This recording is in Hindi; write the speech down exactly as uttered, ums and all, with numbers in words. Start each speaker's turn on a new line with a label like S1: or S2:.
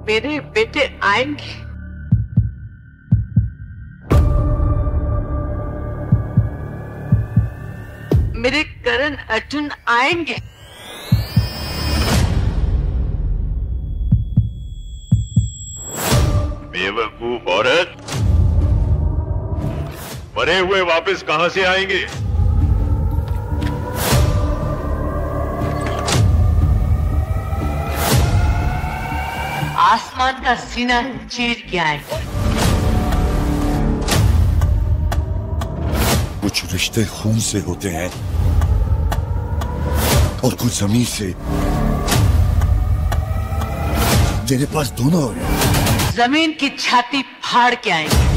S1: मेरे बेटे आएंगे। मेरे करण अर्जुन आएंगे।
S2: बेवकूफ औरत, मरे हुए वापस कहां से आएंगे?
S1: आसमान का सीना चीर के आएंगे।
S3: कुछ रिश्ते खून से होते हैं और कुछ जमीन से। तेरे पास दोनों है।
S1: जमीन की छाती फाड़ के आएंगे।